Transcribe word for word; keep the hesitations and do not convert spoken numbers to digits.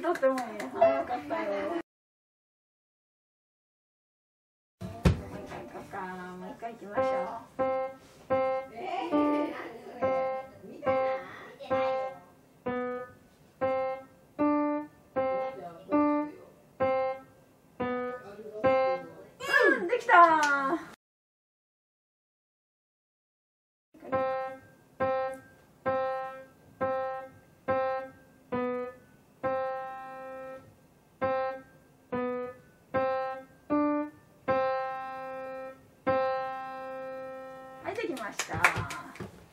とってもいい。あ、よかったよ。もう一回行こうか。もう一回行きましょう。えー、何それ。見てない。見てないよ。うん、できたー。はい、できました。